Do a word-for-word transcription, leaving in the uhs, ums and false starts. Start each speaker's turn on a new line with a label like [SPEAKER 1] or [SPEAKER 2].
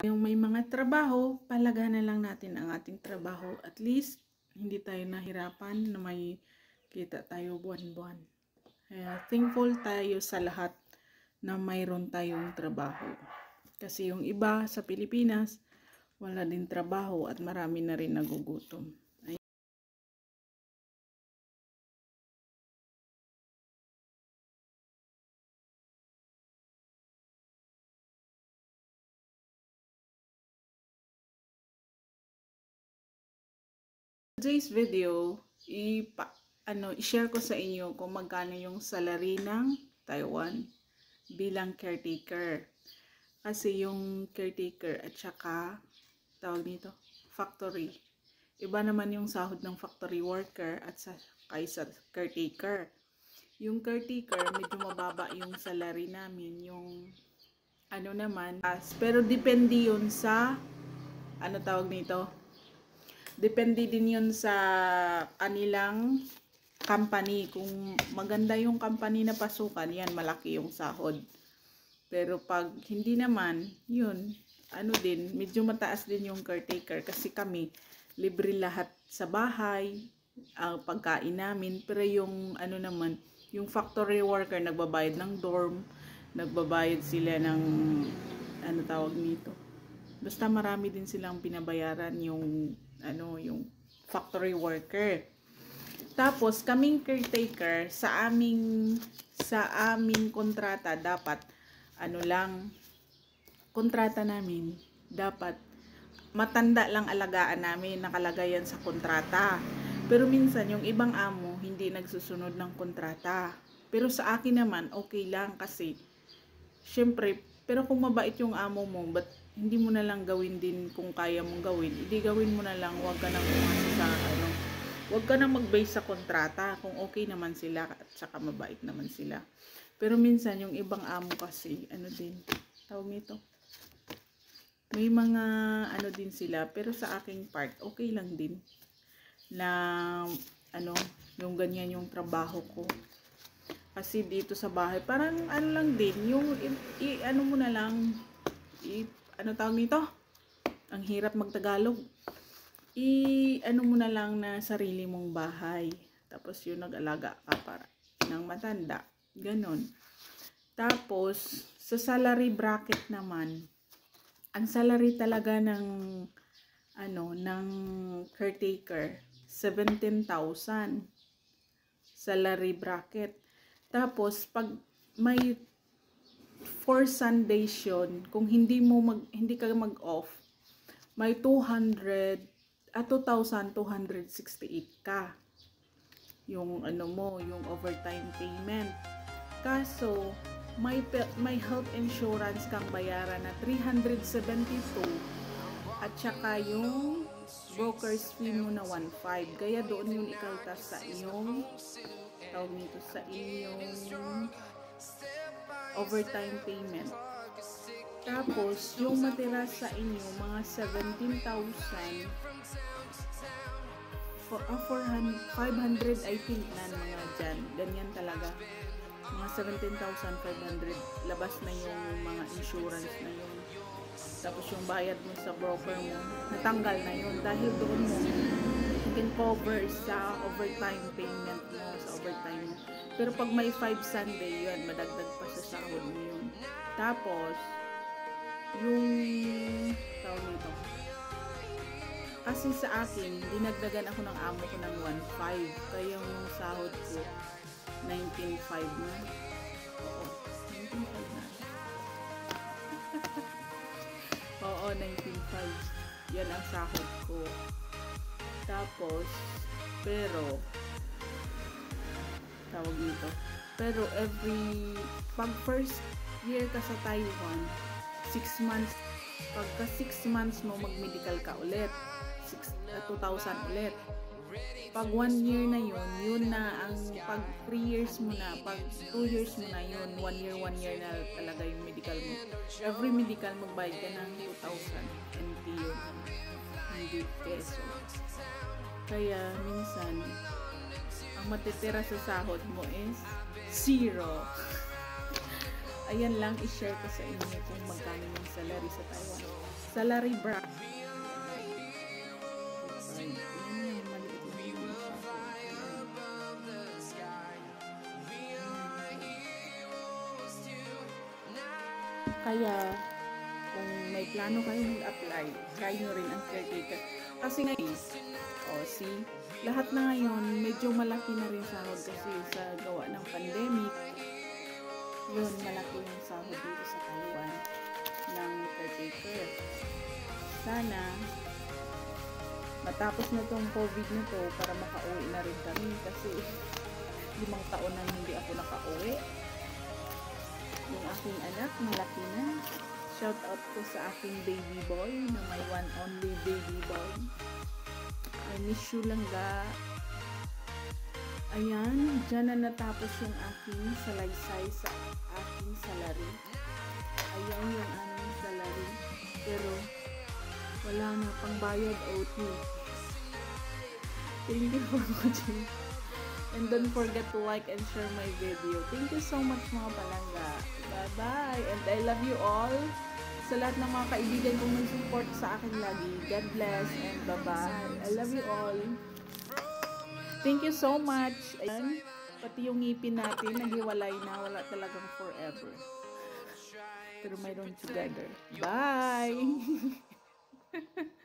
[SPEAKER 1] Yung may mga trabaho, palaganan lang natin ang ating trabaho. At least, hindi tayo nahirapan na may kita tayo buwan-buwan. Kaya thankful tayo sa lahat na mayroon tayong trabaho. Kasi yung iba sa Pilipinas, wala din trabaho at marami na rin nagugutom. Ay today's video, ipa, ano, i-share ko sa inyo kung magkano yung salary ng Taiwan bilang caretaker. Kasi yung caretaker at saka, tawag nito, factory. Iba naman yung sahod ng factory worker at sa kaysa caretaker. Yung caretaker, medyo mababa yung salary namin. Yung ano naman, as, pero depende yun sa, ano tawag nito, depende din yun sa kanilang company. Kung maganda yung company na pasukan, yan, malaki yung sahod. Pero pag hindi naman, yun, ano din, medyo mataas din yung caretaker. Kasi kami, libre lahat sa bahay, ang pagkain namin. Pero yung, ano naman, yung factory worker, nagbabayad ng dorm, nagbabayad sila ng, ano tawag nito. Basta marami din silang binabayaran yung, ano, yung factory worker. Tapos, kaming caretaker, sa aming, sa aming kontrata, dapat, ano lang, kontrata namin, dapat, matanda lang alagaan namin, nakalagay yan sa kontrata. Pero minsan, yung ibang amo, hindi nagsusunod ng kontrata. Pero sa akin naman, okay lang kasi, syempre, pero kung mabait yung amo mo, but hindi mo na lang gawin din kung kaya mong gawin, hindi gawin mo na lang, huwag ka nang umasa sa ano, huwag ka nang mag-base sa kontrata kung okay naman sila at saka mabait naman sila. Pero minsan yung ibang amo kasi, ano din, tawag nito, may mga ano din sila, pero sa aking part, okay lang din na ano, yung ganyan yung trabaho ko. Kasi dito sa bahay, parang ano lang din, yung i, i, ano mo na lang, i, ano tawag nito? Ang hirap magtagalog. I, ano mo na lang na sarili mong bahay. Tapos yung nag-alaga ka para ng matanda. Ganon. Tapos, sa salary bracket naman, ang salary talaga ng, ano, ng caretaker, seventeen thousand. Salary bracket. Tapos, pag may four Sundays yun, kung hindi mo mag, hindi ka mag-off, may two hundred, at two thousand two hundred sixty-eight ka. Yung ano mo, yung overtime payment. Kaso, may, may health insurance kang bayaran na three hundred seventy-two at saka yung broker's fee mo na one point five. Kaya doon yung ikaltas sa iyong, tawag nito, sa iyong overtime payment. Tapos, yung matira sa inyo, mga seventeen thousand, for, uh, five hundred, I think na mga dyan. Ganyan talaga. Mga seventeen thousand five hundred, labas na yung mga insurance na yun. Tapos yung bayad mo sa broker mo, natanggal na yun. Dahil doon mo, you can cover sa overtime payment mo, sa overtime mo. Pero pag may five Sunday, yun, madagdag pa sa sahod mo yun. Tapos, yung, tawag nito, kasi sa akin, dinagdagan ako ng amo ko ng one point five. Kaya yung sahod ko, nineteen point five na. Oo, nineteen point five na. Oo, nineteen point five. Yan ang sahod ko. Tapos, pero, tawag dito, pero every, pag first year ka sa Taiwan, six months, pagka six months mo, mag-medical ka ulit. two thousand ulit. Pag one year na yun, yun na ang, pag three years mo na, pag two years mo na yun, one year, one year na talaga yung medical mo. Every medical, magbayad ka ng two thousand N T yun. Hindi peso. Kaya, minsan, ang matitira sa sahod mo is zero. Ayan lang, i-share ko sa inyo kung magkano yung salary sa Taiwan. salary bracket. Ayan, ayan, maliit lang yung sahod. Kaya, kung may plano kayong mag-apply, try nyo rin ang caretaker. Kasi ngayon, oh, see, lahat na ngayon, medyo malaki na rin sahod kasi sa gawa ng pandemic, yun, malaki yung sahod dito sa Taiwan ng caretaker. Sana, matapos na tong COVID na to para makauwi na rin kami kasi limang taon na hindi ako nakauwi. Yung aking anak, malaki na. Shout out ko sa aking baby boy na may one only baby boy. I miss you lang ga. Ayan, dyan na natapos yung aking salaysay sa aking salary. Ayan yung aming salary. Pero, wala na pang bayad O T. Thank you for watching. And don't forget to like and share my video. Thank you so much mga palangga. Bye-bye. And I love you all. Sa lahat ng mga kaibigan kong nag-support sa akin lagi. God bless and bye-bye. I love you all. Thank you so much. Ayan, pati yung ngipin natin, naghiwalay na. Wala talagang forever. Pero mayroon together. Bye!